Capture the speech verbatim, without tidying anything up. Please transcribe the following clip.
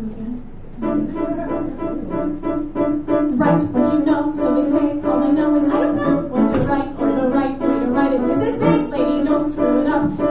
Write what you know, so they say. All I know is I don't know what to write or the right way to write it. This is big, lady, don't screw it up.